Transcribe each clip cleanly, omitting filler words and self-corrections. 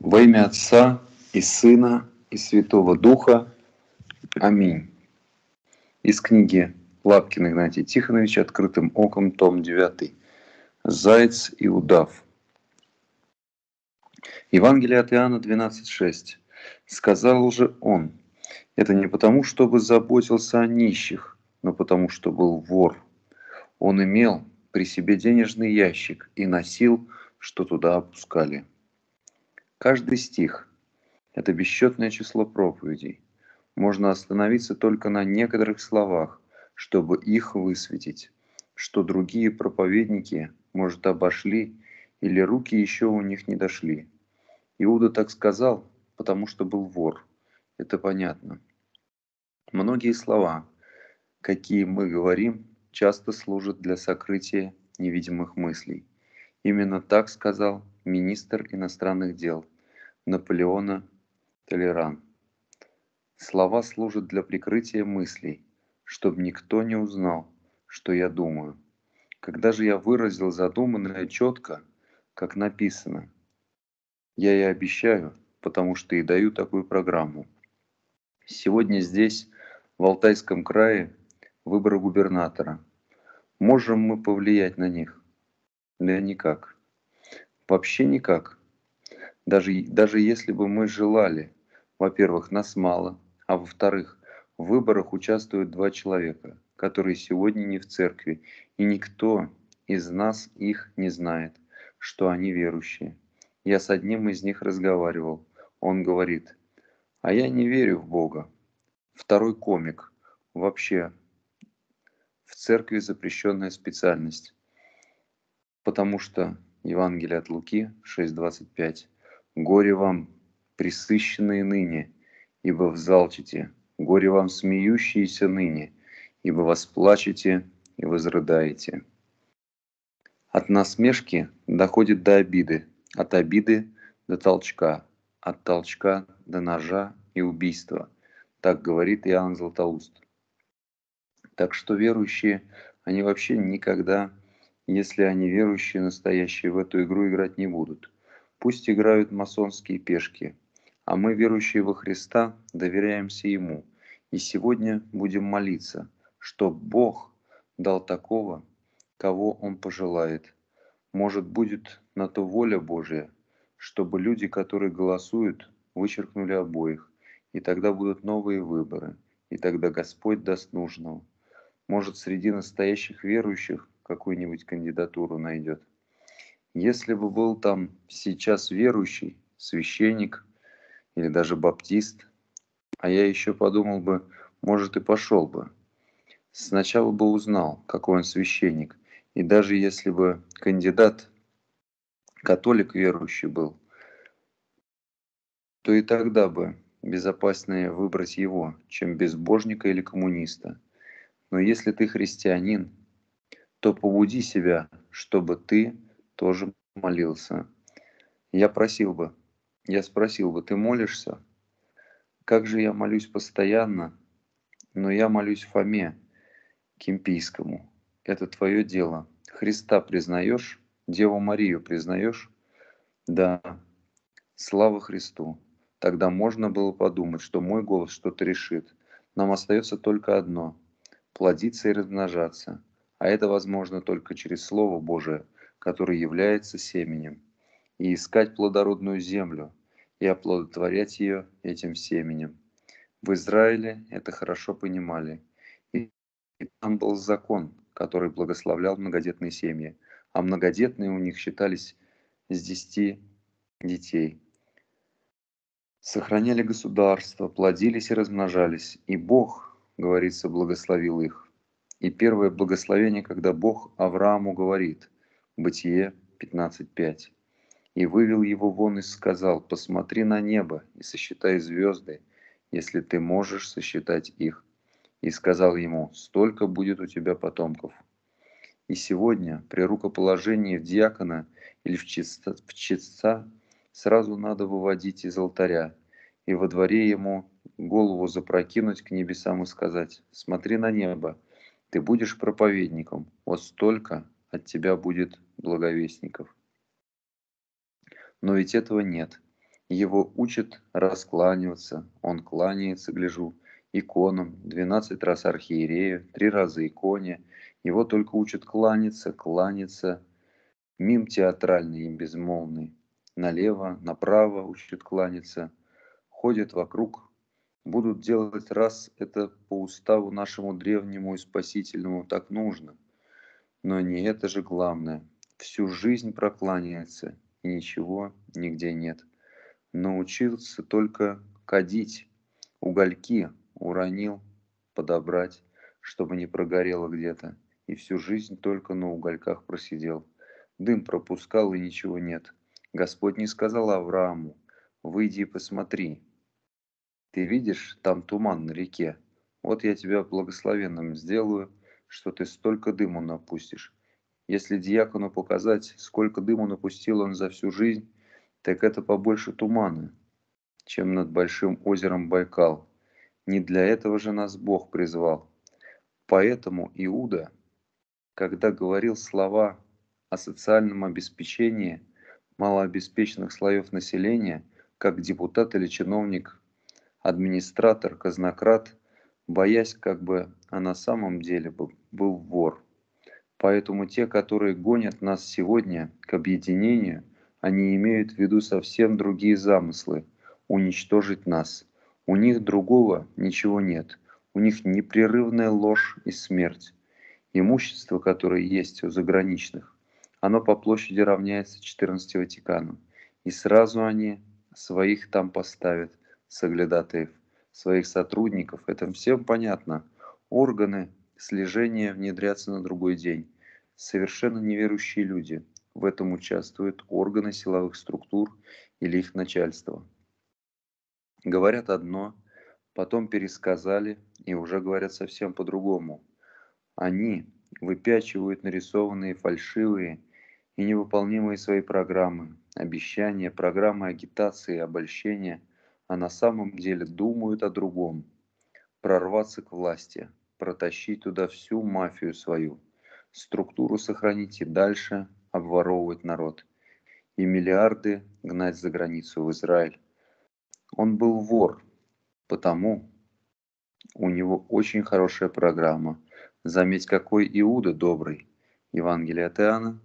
Во имя Отца и Сына и Святого Духа. Аминь. Из книги Лапкина Игнатия Тихоновича «Открытым оком», том 9. Заяц и удав. Евангелие от Иоанна 12:6. Сказал же он: это не потому, чтобы заботился о нищих, но потому, что был вор. Он имел при себе денежный ящик и носил, что туда опускали. Каждый стих – это бесчетное число проповедей. Можно остановиться только на некоторых словах, чтобы их высветить, что другие проповедники, может, обошли, или руки еще у них не дошли. Иуда так сказал, потому что был вор. Это понятно. Многие слова, какие мы говорим, часто служат для сокрытия невидимых мыслей. Именно так сказал министр иностранных дел Наполеона Толеран. Слова служат для прикрытия мыслей, чтобы никто не узнал, что я думаю. Когда же я выразил задуманное четко, как написано, я и обещаю, потому что и даю такую программу. Сегодня здесь, в Алтайском крае, выборы губернатора. Можем мы повлиять на них? Да никак. Вообще никак. Даже если бы мы желали, во-первых, нас мало, а во-вторых, в выборах участвуют 2 человека, которые сегодня не в церкви, и никто из нас их не знает, что они верующие. Я с одним из них разговаривал. Он говорит: а я не верю в Бога. Второй комик. Вообще, в церкви запрещенная специальность. Потому что Евангелие от Луки 6:25. Горе вам, пресыщенные ныне, ибо взалчите. Горе вам, смеющиеся ныне, ибо восплачете и возрыдаете. От насмешки доходит до обиды, от обиды до толчка, от толчка до ножа и убийства. Так говорит Иоанн Златоуст. Так что верующие, они вообще никогда, если они верующие настоящие, в эту игру играть не будут. Пусть играют масонские пешки, а мы, верующие во Христа, доверяемся Ему. И сегодня будем молиться, чтоб Бог дал такого, кого Он пожелает. Может, будет на то воля Божия, чтобы люди, которые голосуют, вычеркнули обоих, и тогда будут новые выборы, и тогда Господь даст нужного. Может, среди настоящих верующих какую-нибудь кандидатуру найдет. Если бы был там сейчас верующий, священник или даже баптист, а я еще подумал бы, может, и пошел бы. Сначала бы узнал, какой он священник, и даже если бы кандидат католик верующий был, то и тогда бы безопаснее выбрать его, чем безбожника или коммуниста. Но если ты христианин, то побуди себя, чтобы ты тоже молился. Я спросил бы, ты молишься? Как же я молюсь постоянно, но я молюсь Фоме Кимпийскому. Это твое дело. Христа признаешь? Деву Марию признаешь? Да. Слава Христу. Тогда можно было подумать, что мой голос что-то решит. Нам остается только одно – плодиться и размножаться. А это возможно только через Слово Божие, которое является семенем. И искать плодородную землю, и оплодотворять ее этим семенем. В Израиле это хорошо понимали. И там был закон, который благословлял многодетные семьи, а многодетные у них считались с 10 детей. Сохраняли государство, плодились и размножались, и Бог, говорится, благословил их. И первое благословение, когда Бог Аврааму говорит, Бытие 15:5. И вывел его вон и сказал: посмотри на небо и сосчитай звезды, если ты можешь сосчитать их. И сказал ему: столько будет у тебя потомков. И сегодня при рукоположении в диакона или в чтеца сразу надо выводить из алтаря и во дворе ему голову запрокинуть к небесам и сказать: смотри на небо, ты будешь проповедником, вот столько от тебя будет благовестников. Но ведь этого нет. Его учат раскланиваться, он кланяется, гляжу, иконам, 12 раз архиерею, 3 раза иконе. Его только учат кланяться, кланяться, мим театральный и безмолвный. Налево, направо учат кланяться, ходят вокруг, будут делать, раз это по уставу нашему древнему и спасительному так нужно. Но не это же главное. Всю жизнь прокланяется, и ничего нигде нет. Научился только кадить, угольки уронил, подобрать, чтобы не прогорело где-то, и всю жизнь только на угольках просидел. Дым пропускал, и ничего нет. Господь не сказал Аврааму: выйди и посмотри. Ты видишь, там туман на реке. Вот я тебя благословенным сделаю, что ты столько дыму напустишь. Если дьякону показать, сколько дыму напустил он за всю жизнь, так это побольше тумана, чем над большим озером Байкал. Не для этого же нас Бог призвал. Поэтому Иуда, когда говорил слова о социальном обеспечении малообеспеченных слоев населения, как депутат или чиновник, администратор, казнократ, боясь как бы, а на самом деле был вор. Поэтому те, которые гонят нас сегодня к объединению, они имеют в виду совсем другие замыслы – уничтожить нас. У них другого ничего нет. У них непрерывная ложь и смерть. Имущество, которое есть у заграничных, оно по площади равняется 14 Ватиканам. И сразу они своих там поставят, соглядатаев, своих сотрудников. Это всем понятно. Органы слежения внедрятся на другой день. Совершенно неверующие люди. В этом участвуют органы силовых структур или их начальство. Говорят одно, потом пересказали и уже говорят совсем по-другому. Они выпячивают нарисованные фальшивые и невыполнимые свои программы, обещания, программы агитации и обольщения, а на самом деле думают о другом. Прорваться к власти, протащить туда всю мафию свою, структуру сохранить и дальше обворовывать народ. И миллиарды гнать за границу в Израиль. Он был вор, потому у него очень хорошая программа. Заметь, какой Иуда добрый. Евангелие от Иоанна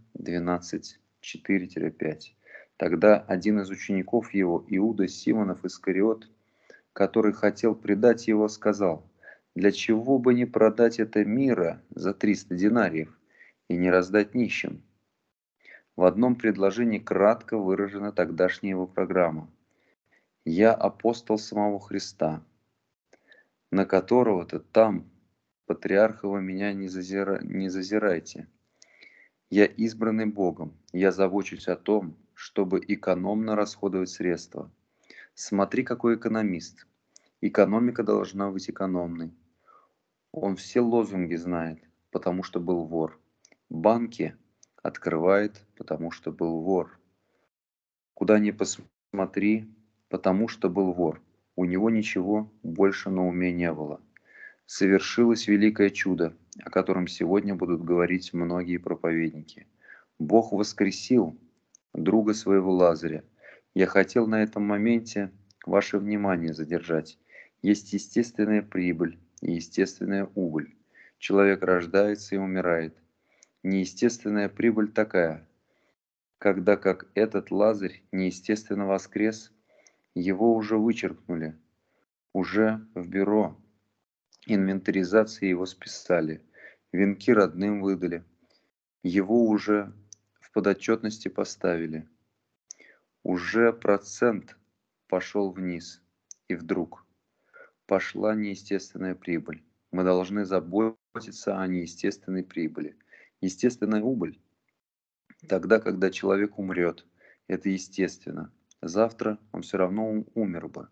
12:4-5. Тогда один из учеников его, Иуда Симонов Искариот, который хотел предать его, сказал: «Для чего бы не продать это мира за 300 динариев и не раздать нищим?» В одном предложении кратко выражена тогдашняя его программа. «Я апостол самого Христа, на которого-то там, патриархова, меня не зазирайте. Я избранный Богом, я забочусь о том, чтобы экономно расходовать средства. Смотри, какой экономист. Экономика должна быть экономной. Он все лозунги знает, потому что был вор. Банки открывает, потому что был вор. Куда ни посмотри, потому что был вор. У него ничего больше на уме не было. Совершилось великое чудо, о котором сегодня будут говорить многие проповедники. Бог воскресил друга своего Лазаря. Я хотел на этом моменте ваше внимание задержать. Есть естественная прибыль и естественная убыль. Человек рождается и умирает. Неестественная прибыль такая: когда как этот Лазарь неестественно воскрес, его уже вычеркнули, уже в бюро инвентаризации его списали, венки родным выдали, его уже в подотчетности поставили. Уже процент пошел вниз, и вдруг пошла неестественная прибыль. Мы должны заботиться о неестественной прибыли. Естественная убыль тогда, когда человек умрет. Это естественно. Завтра он все равно умер бы.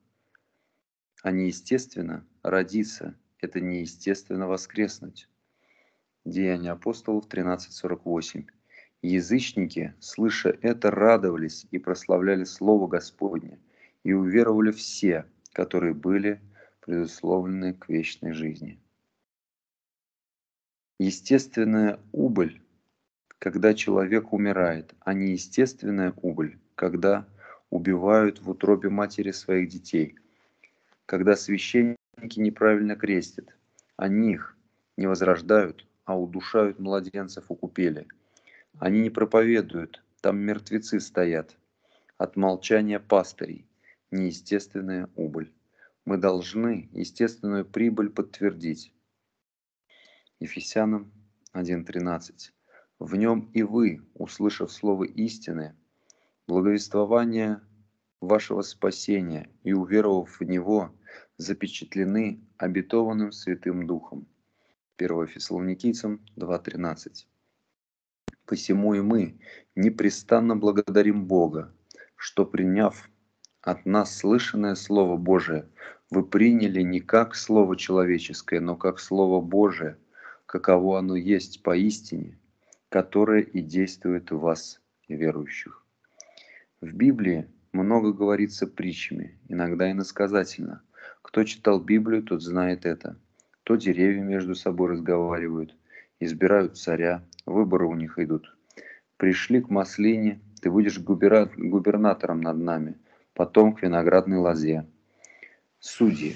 А неестественно родиться. Это неестественно воскреснуть. Деяния апостолов 13:48. Язычники, слыша это, радовались и прославляли Слово Господне, и уверовали все, которые были предусловлены к вечной жизни. Естественная убыль, когда человек умирает, а не естественная убыль, когда убивают в утробе матери своих детей. Когда священники неправильно крестят, они их не возрождают, а удушают младенцев у купели. Они не проповедуют, там мертвецы стоят. От молчания пастырей неестественная убыль. Мы должны естественную прибыль подтвердить. Ефесянам 1:13. В нем и вы, услышав слово истины, благовествование вашего спасения и уверовав в него, запечатлены обетованным Святым Духом. 1 Фессалоникийцам 2:13. Посему и мы непрестанно благодарим Бога, что, приняв от нас слышанное Слово Божие, вы приняли не как Слово человеческое, но как Слово Божие, каково оно есть поистине, которое и действует в вас, верующих. В Библии много говорится притчами, иногда иносказательно. Кто читал Библию, тот знает это. То деревья между собой разговаривают, избирают царя, выборы у них идут. Пришли к маслине, ты будешь губернатором над нами, потом к виноградной лозе. Судьи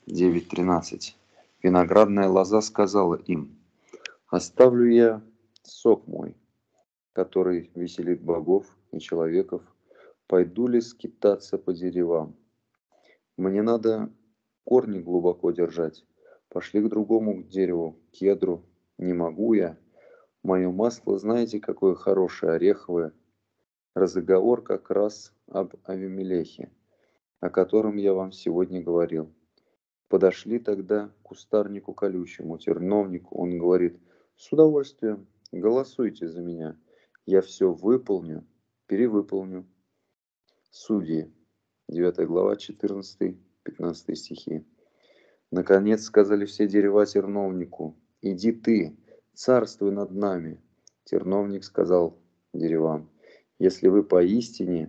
9:13. Виноградная лоза сказала им: оставлю я сок мой, который веселит богов и человеков, пойду ли скитаться по деревам? Мне надо корни глубоко держать. Пошли к другому дереву, кедру. Не могу я. Мое масло, знаете, какое хорошее, ореховое. Разговор как раз об Авимелехе, о котором я вам сегодня говорил. Подошли тогда к кустарнику колючему, терновнику. Он говорит: с удовольствием, голосуйте за меня. Я все выполню, перевыполню. Судьи, 9 глава, 14-15 стихи. Наконец сказали все дерева терновнику: иди ты, царствуй над нами. Терновник сказал деревам: если вы поистине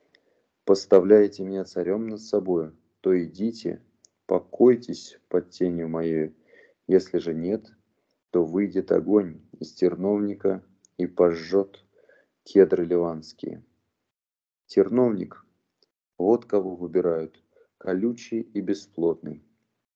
поставляете меня царем над собою, то идите, покойтесь под тенью моей. Если же нет, то выйдет огонь из терновника и пожжет кедры ливанские. Терновник, вот кого выбирают, колючий и бесплотный.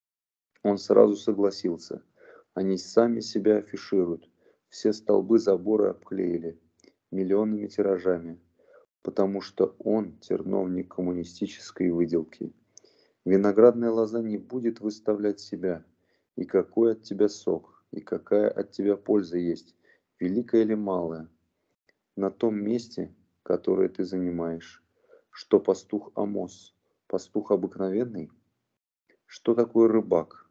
Он сразу согласился. Они сами себя афишируют. Все столбы забора обклеили миллионными тиражами, потому что он терновник коммунистической выделки. Виноградная лоза не будет выставлять себя. И какой от тебя сок, и какая от тебя польза есть, великая или малая, на том месте, которое ты занимаешь. Что пастух Амос? Пастух обыкновенный? Что такое рыбак?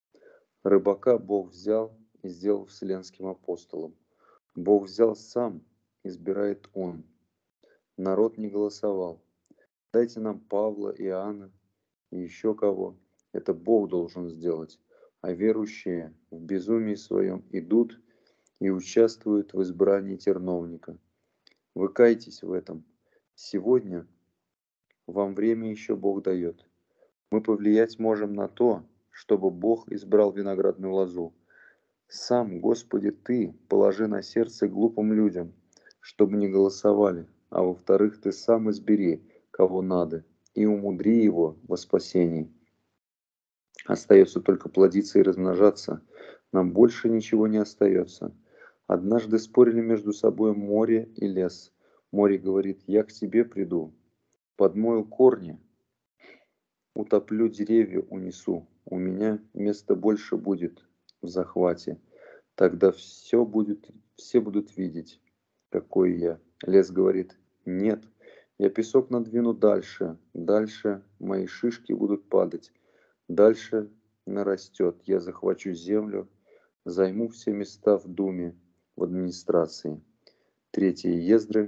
Рыбака Бог взял и сделал вселенским апостолом. Бог взял сам, избирает Он. Народ не голосовал. Дайте нам Павла, Иоанна и еще кого. Это Бог должен сделать. А верующие в безумии своем идут и участвуют в избрании терновника. Вы кайтесь в этом. Сегодня вам время еще Бог дает. Мы повлиять можем на то, чтобы Бог избрал виноградную лозу. Сам, Господи, Ты положи на сердце глупым людям, чтобы не голосовали, а во-вторых, Ты сам избери, кого надо, и умудри его во спасении. Остается только плодиться и размножаться. Нам больше ничего не остается. Однажды спорили между собой море и лес. Море говорит: я к тебе приду, подмою корни, утоплю деревья, унесу. У меня места больше будет в захвате. Тогда все будут видеть, какой я. Лес говорит: нет, я песок надвину дальше. Дальше мои шишки будут падать. Дальше нарастет. Я захвачу землю, займу все места в думе, в администрации. 3 Ездры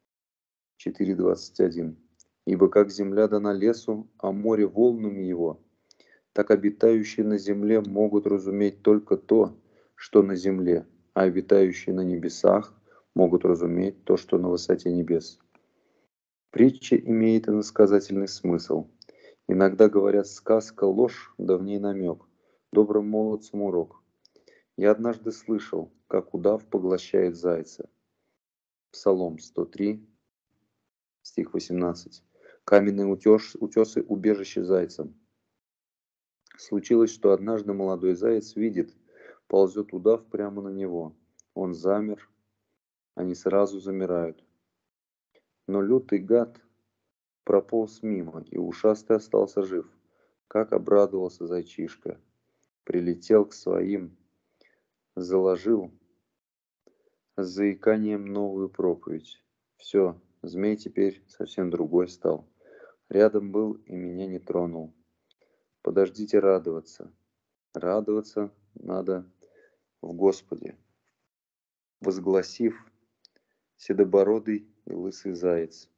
4:21. Ибо как земля дана лесу, а море волнам его, так обитающие на земле могут разуметь только то, что на земле, а обитающие на небесах могут разуметь то, что на высоте небес. Притча имеет иносказательный смысл. Иногда говорят: сказка ложь, да в ней намек, добрым молодцам урок. Я однажды слышал, как удав поглощает зайца. Псалом 103, стих 18. Каменные утесы – убежище зайцам. Случилось, что однажды молодой заяц видит, ползет удав прямо на него. Он замер, они сразу замирают. Но лютый гад прополз мимо, и ушастый остался жив. Как обрадовался зайчишка. Прилетел к своим, заложил с заиканием новую проповедь. Все, змей теперь совсем другой стал. Рядом был и меня не тронул. Подождите радоваться. Радоваться надо в Господе. Возгласив седобородый и лысый заяц.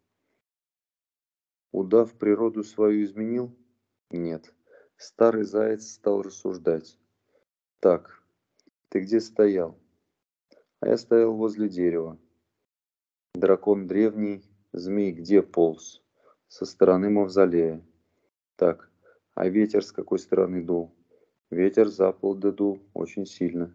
Удав природу свою изменил? Нет. Старый заяц стал рассуждать. Так, ты где стоял? А я стоял возле дерева. Дракон древний, змей где полз? Со стороны мавзолея. Так, а ветер с какой стороны дул? Ветер за полдня дул очень сильно.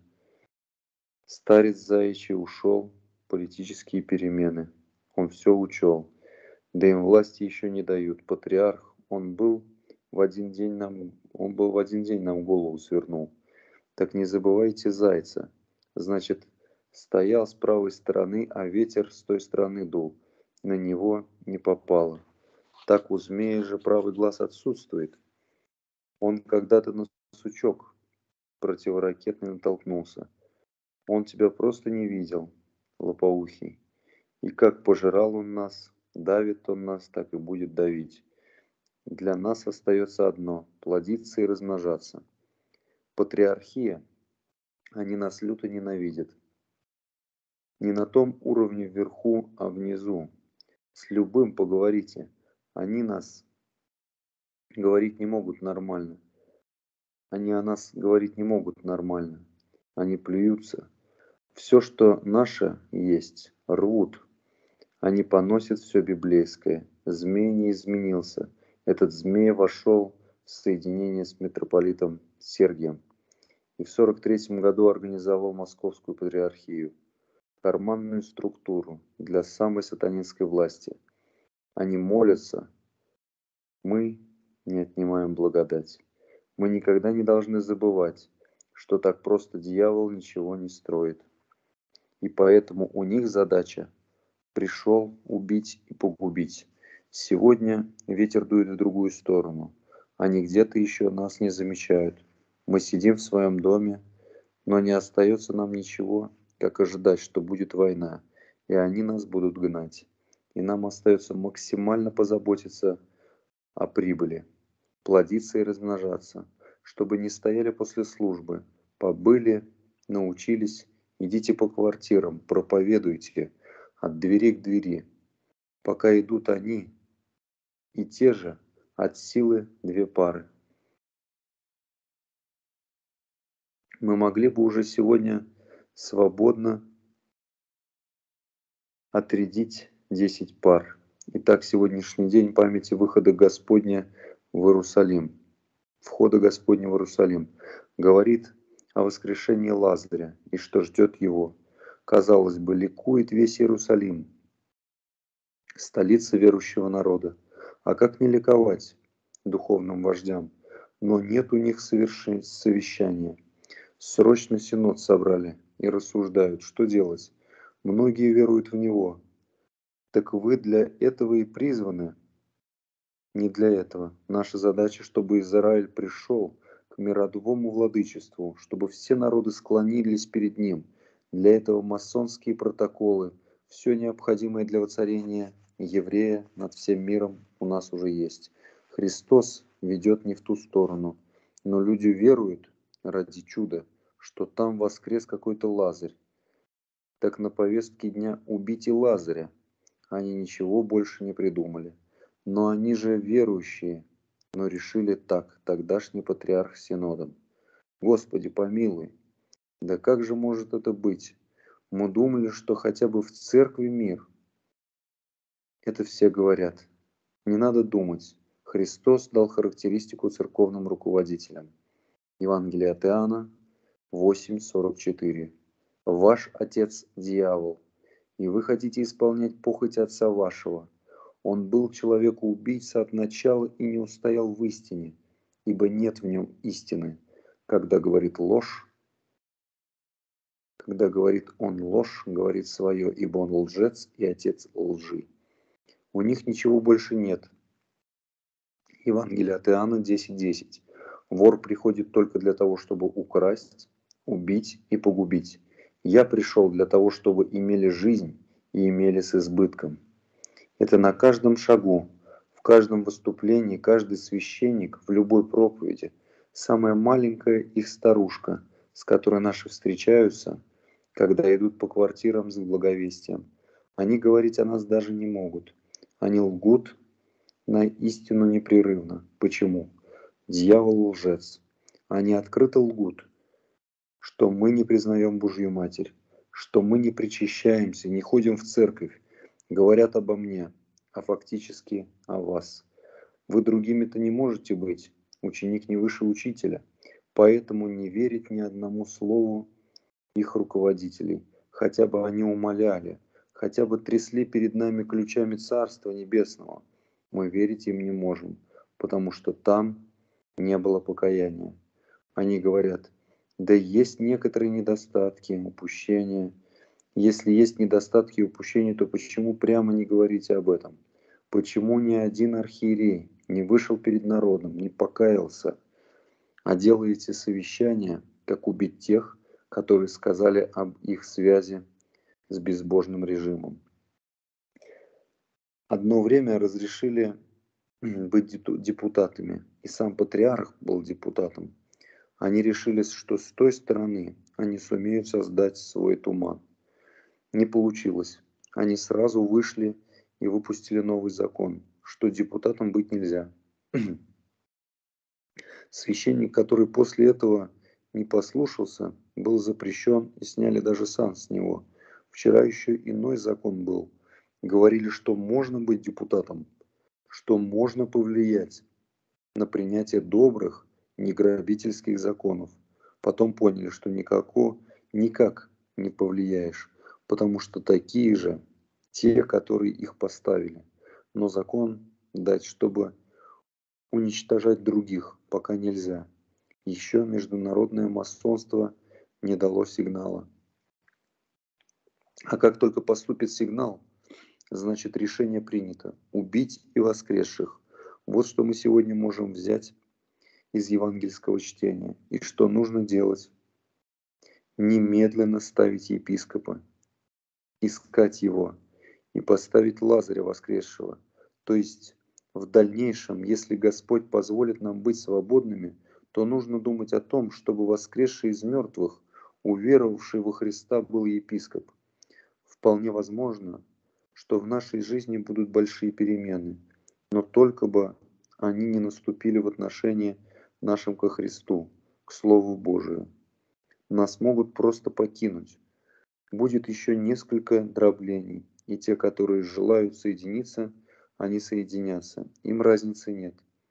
Старец заячий ушел, политические перемены. Он все учел. Да им власти еще не дают. Патриарх, он был в один день нам голову свернул. Так не забывайте зайца. Значит, стоял с правой стороны, а ветер с той стороны дул. На него не попало. Так у змея же правый глаз отсутствует. Он когда-то на сучок противоракетный натолкнулся. Он тебя просто не видел, лопоухий. И как пожирал он нас, давит он нас, так и будет давить. Для нас остается одно – плодиться и размножаться. Патриархия, они нас люто ненавидят. Не на том уровне вверху, а внизу. С любым поговорите. Они нас говорить не могут нормально. Они о нас говорить не могут нормально. Они плюются. Все, что наше есть, рвут. Они поносят все библейское. Змей не изменился. Этот змей вошел в соединение с митрополитом Сергием. И в 43 году организовал Московскую патриархию. Карманную структуру для самой сатанинской власти. Они молятся. Мы не отнимаем благодать. Мы никогда не должны забывать, что так просто дьявол ничего не строит. И поэтому у них задача пришел убить и погубить. Сегодня ветер дует в другую сторону. Они где-то еще нас не замечают. Мы сидим в своем доме, но не остается нам ничего, как ожидать, что будет война, и они нас будут гнать. И нам остается максимально позаботиться о прибыли, плодиться и размножаться, чтобы не стояли после службы, побыли, научились, идите по квартирам, проповедуйте от двери к двери, пока идут они, и те же от силы 2 пары. Мы могли бы уже сегодня свободно отрядить 10 пар. Итак, сегодняшний день памяти выхода Господня в Иерусалим, входа Господня в Иерусалим, говорит о воскрешении Лазаря и что ждет его. Казалось бы, ликует весь Иерусалим, столица верующего народа. А как не ликовать духовным вождям? Но нет у них совещания. Срочно синод собрали и рассуждают, что делать. Многие веруют в него. Так вы для этого и призваны. Не для этого. Наша задача, чтобы Израиль пришел к миротворному владычеству, чтобы все народы склонились перед ним. Для этого масонские протоколы, все необходимое для воцарения еврея над всем миром у нас уже есть. Христос ведет не в ту сторону, но люди веруют ради чуда, что там воскрес какой-то Лазарь. Так на повестке дня убить и Лазаря. Они ничего больше не придумали. Но они же верующие, но решили так, тогдашний патриарх синодом. Господи, помилуй, да как же может это быть? Мы думали, что хотя бы в церкви мир. Это все говорят. Не надо думать. Христос дал характеристику церковным руководителям. Евангелие от Иоанна 8:44. Ваш отец дьявол, и вы хотите исполнять похоть отца вашего. Он был человека-убийца от начала и не устоял в истине, ибо нет в нем истины. Когда говорит ложь, когда говорит он ложь, говорит свое, ибо он лжец и отец лжи. У них ничего больше нет. Евангелие от Иоанна 10:10. Вор приходит только для того, чтобы украсть, убить и погубить. Я пришел для того, чтобы имели жизнь и имели с избытком. Это на каждом шагу, в каждом выступлении, каждый священник, в любой проповеди. Самая маленькая их старушка, с которой наши встречаются, когда идут по квартирам с благовестием. Они говорить о нас даже не могут. Они лгут на истину непрерывно. Почему? Дьявол лжец. Они открыто лгут, что мы не признаем Божью Матерь, что мы не причащаемся, не ходим в церковь, говорят обо мне, а фактически о вас. Вы другими-то не можете быть, ученик не выше учителя, поэтому не верить ни одному слову их руководителей, хотя бы они умоляли, хотя бы трясли перед нами ключами Царства Небесного. Мы верить им не можем, потому что там не было покаяния. Они говорят, да есть некоторые недостатки, упущения. Если есть недостатки и упущения, то почему прямо не говорите об этом? Почему ни один архиерей не вышел перед народом, не покаялся, а делаете совещание, как убить тех, которые сказали об их связи с безбожным режимом? Одно время разрешили быть депутатами, и сам патриарх был депутатом. Они решили, что с той стороны они сумеют создать свой туман. Не получилось. Они сразу вышли и выпустили новый закон, что депутатом быть нельзя. Священник, который после этого не послушался, был запрещен и сняли даже сан с него. Вчера еще иной закон был. Говорили, что можно быть депутатом, что можно повлиять на принятие добрых, неграбительских законов. Потом поняли, что никак не повлияешь, потому что такие же те, которые их поставили. Но закон дать, чтобы уничтожать других, пока нельзя. Еще международное масонство не дало сигнала. А как только поступит сигнал, значит решение принято. Убить и воскресших. Вот что мы сегодня можем взять из евангельского чтения. И что нужно делать? Немедленно ставить епископа, искать его и поставить Лазаря воскресшего. То есть в дальнейшем, если Господь позволит нам быть свободными, то нужно думать о том, чтобы воскресший из мертвых, уверовавший во Христа, был епископ. Вполне возможно, что в нашей жизни будут большие перемены, но только бы они не наступили в отношении нашим ко Христу, к Слову Божию. Нас могут просто покинуть. Будет еще несколько дроблений, и те, которые желают соединиться, они соединятся. Им разницы нет.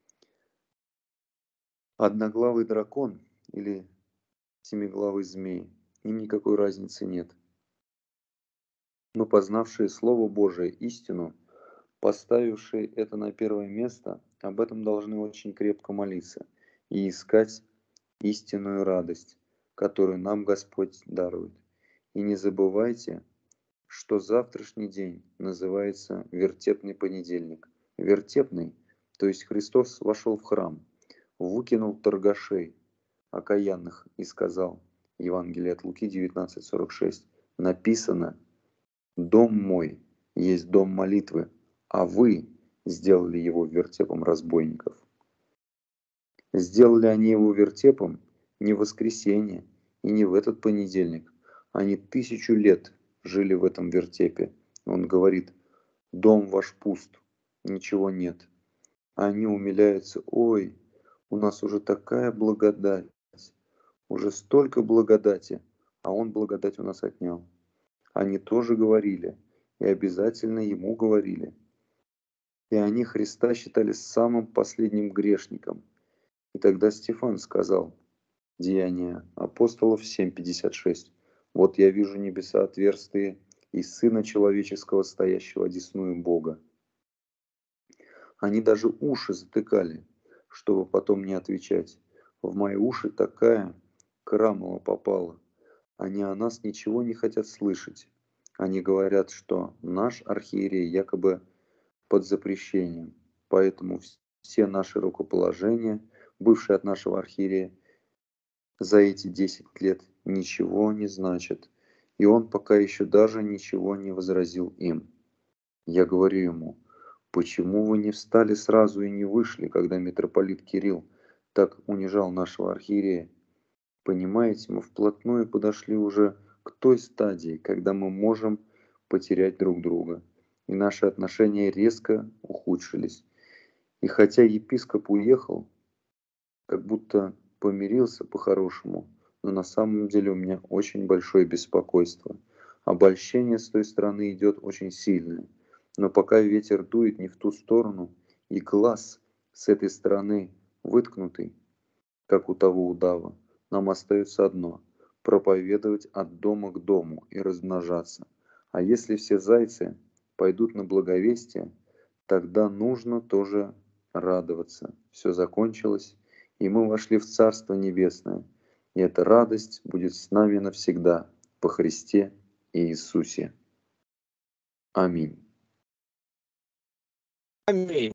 Одноглавый дракон или семиглавый змей, им никакой разницы нет. Но познавшие Слово Божие истину, поставившие это на первое место, об этом должны очень крепко молиться и искать истинную радость, которую нам Господь дарует. И не забывайте, что завтрашний день называется вертепный понедельник. Вертепный, то есть Христос вошел в храм, выкинул торгашей, окаянных, и сказал, Евангелие от Луки 19:46, написано, «Дом мой есть дом молитвы, а вы сделали его вертепом разбойников». Сделали они его вертепом не в воскресенье и не в этот понедельник. Они 1000 лет жили в этом вертепе. Он говорит, дом ваш пуст, ничего нет. А они умиляются, ой, у нас уже такая благодать, уже столько благодати, а он благодать у нас отнял. Они тоже говорили, и обязательно ему говорили. И они Христа считали самым последним грешником. И тогда Стефан сказал, Деяния апостолов 7:56. Вот я вижу небеса отверстые и Сына Человеческого, стоящего одесную Бога. Они даже уши затыкали, чтобы потом не отвечать. В мои уши такая крамола попала. Они о нас ничего не хотят слышать. Они говорят, что наш архиерей якобы под запрещением. Поэтому все наши рукоположения, бывшие от нашего архиерея, за эти 10 лет ничего не значат. И он пока еще даже ничего не возразил им. Я говорю ему: почему вы не встали сразу и не вышли, когда митрополит Кирилл так унижал нашего архиерея? Понимаете, мы вплотную подошли уже к той стадии, когда мы можем потерять друг друга, и наши отношения резко ухудшились. И хотя епископ уехал, как будто помирился по-хорошему, но на самом деле у меня очень большое беспокойство. Обольщение с той стороны идет очень сильное, но пока ветер дует не в ту сторону, и глаз с этой стороны выткнутый, как у того удава, нам остается одно — проповедовать от дома к дому и размножаться. А если все зайцы пойдут на благовестие, тогда нужно тоже радоваться. Все закончилось, и мы вошли в Царство Небесное. И эта радость будет с нами навсегда во Христе Иисусе. Аминь. Аминь.